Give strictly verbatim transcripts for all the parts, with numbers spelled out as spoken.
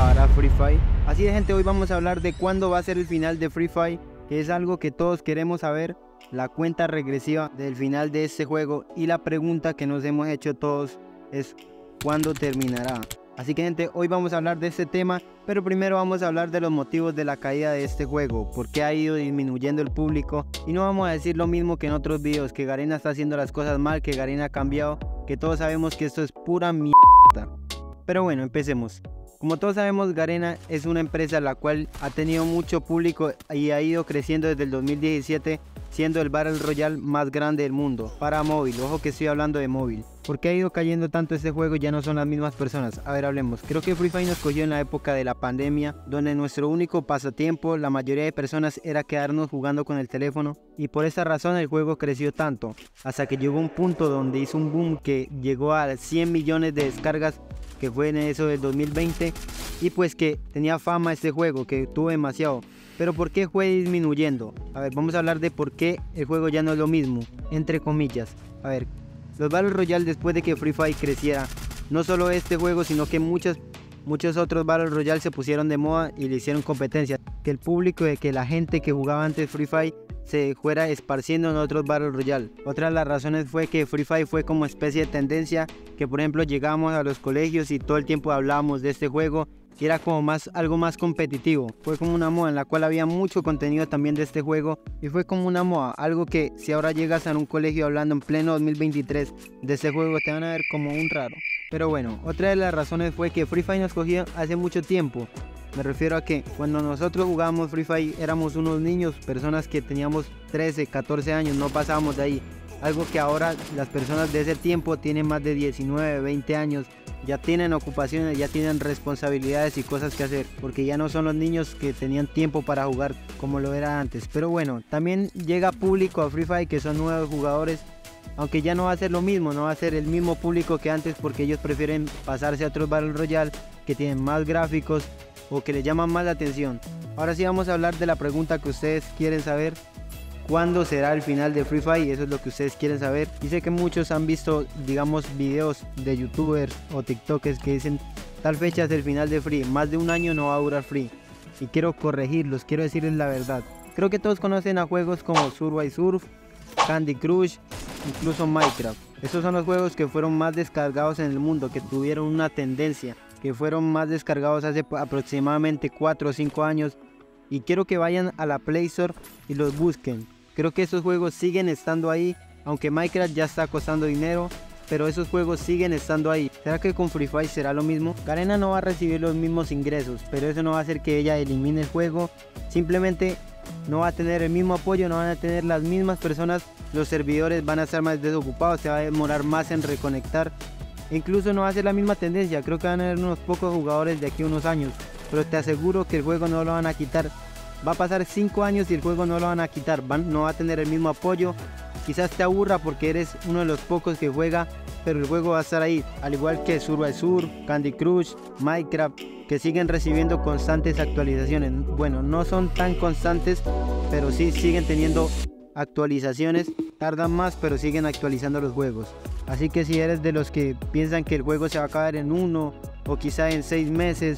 acabará Free Fire. Así de gente, hoy vamos a hablar de cuándo va a ser el final de Free Fire, que es algo que todos queremos saber, la cuenta regresiva del final de este juego, y la pregunta que nos hemos hecho todos es ¿cuándo terminará? Así que gente, hoy vamos a hablar de este tema, pero primero vamos a hablar de los motivos de la caída de este juego, por qué ha ido disminuyendo el público, y no vamos a decir lo mismo que en otros videos, que Garena está haciendo las cosas mal, que Garena ha cambiado, que todos sabemos que esto es pura mierda. Pero bueno, empecemos. Como todos sabemos, Garena es una empresa la cual ha tenido mucho público y ha ido creciendo desde el dos mil diecisiete, siendo el Battle Royale más grande del mundo para móvil. Ojo que estoy hablando de móvil. ¿Por qué ha ido cayendo tanto este juego? Ya no son las mismas personas. A ver, hablemos. Creo que Free Fire nos cogió en la época de la pandemia, donde nuestro único pasatiempo, la mayoría de personas, era quedarnos jugando con el teléfono, y por esa razón el juego creció tanto, hasta que llegó un punto donde hizo un boom que llegó a cien millones de descargas, que fue en eso del dos mil veinte, y pues que tenía fama este juego, que tuvo demasiado. Pero ¿por qué fue disminuyendo? A ver, vamos a hablar de por qué el juego ya no es lo mismo, entre comillas. A ver, los Battle Royale, después de que Free Fire creciera, no solo este juego, sino que muchos, muchos otros Battle Royale se pusieron de moda y le hicieron competencia. Que el público, de que la gente que jugaba antes Free Fire se fuera esparciendo en otros Battle Royale. Otra de las razones fue que Free Fire fue como especie de tendencia, que por ejemplo llegamos a los colegios y todo el tiempo hablábamos de este juego, y era como más, algo más competitivo. Fue como una moda en la cual había mucho contenido también de este juego, y fue como una moda, algo que si ahora llegas a un colegio hablando en pleno dos mil veintitrés de este juego, te van a ver como un raro. Pero bueno, otra de las razones fue que Free Fire nos cogió hace mucho tiempo. Me refiero a que cuando nosotros jugábamos Free Fire éramos unos niños, personas que teníamos trece, catorce años, no pasábamos de ahí. Algo que ahora las personas de ese tiempo tienen más de diecinueve, veinte años, ya tienen ocupaciones, ya tienen responsabilidades y cosas que hacer, porque ya no son los niños que tenían tiempo para jugar como lo era antes. Pero bueno, también llega público a Free Fire que son nuevos jugadores, aunque ya no va a ser lo mismo, no va a ser el mismo público que antes, porque ellos prefieren pasarse a otros Battle Royale que tienen más gráficos o que les llaman más la atención. Ahora sí vamos a hablar de la pregunta que ustedes quieren saber: ¿cuándo será el final de Free Fire? Eso es lo que ustedes quieren saber. Y sé que muchos han visto, digamos, videos de youtubers o tiktokers que dicen tal fecha es el final de Free, más de un año no va a durar Free. Y quiero corregirlos, quiero decirles la verdad. Creo que todos conocen a juegos como Subway Surf, Candy Crush, incluso Minecraft. Esos son los juegos que fueron más descargados en el mundo, que tuvieron una tendencia, que fueron más descargados hace aproximadamente cuatro o cinco años. Y quiero que vayan a la Play Store y los busquen. Creo que esos juegos siguen estando ahí, aunque Minecraft ya está costando dinero, pero esos juegos siguen estando ahí. ¿Será que con Free Fire será lo mismo? Garena no va a recibir los mismos ingresos, pero eso no va a hacer que ella elimine el juego. Simplemente no va a tener el mismo apoyo, no van a tener las mismas personas, los servidores van a estar más desocupados, se va a demorar más en reconectar. E incluso no va a ser la misma tendencia, creo que van a haber unos pocos jugadores de aquí a unos años, pero te aseguro que el juego no lo van a quitar. Va a pasar cinco años y el juego no lo van a quitar, van, no va a tener el mismo apoyo. Quizás te aburra porque eres uno de los pocos que juega, pero el juego va a estar ahí, al igual que Subway Surf, Candy Crush, Minecraft, que siguen recibiendo constantes actualizaciones. Bueno, no son tan constantes, pero sí siguen teniendo actualizaciones, tardan más, pero siguen actualizando los juegos. Así que si eres de los que piensan que el juego se va a acabar en uno o quizá en seis meses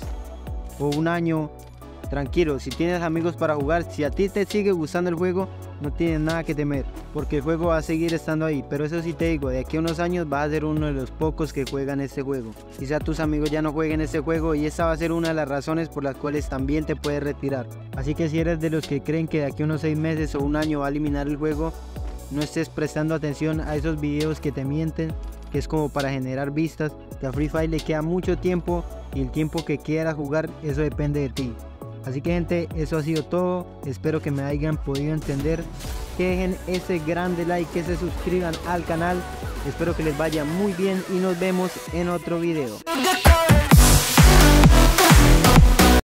o un año, tranquilo, si tienes amigos para jugar, si a ti te sigue gustando el juego, no tienes nada que temer, porque el juego va a seguir estando ahí. Pero eso sí te digo, de aquí a unos años vas a ser uno de los pocos que juegan este juego. Quizá tus amigos ya no jueguen este juego, y esa va a ser una de las razones por las cuales también te puedes retirar. Así que si eres de los que creen que de aquí a unos seis meses o un año va a eliminar el juego, no estés prestando atención a esos videos que te mienten, que es como para generar vistas. Que a Free Fire le queda mucho tiempo, y el tiempo que quieras jugar, eso depende de ti. Así que gente, eso ha sido todo, espero que me hayan podido entender, que dejen ese grande like, que se suscriban al canal, espero que les vaya muy bien y nos vemos en otro video.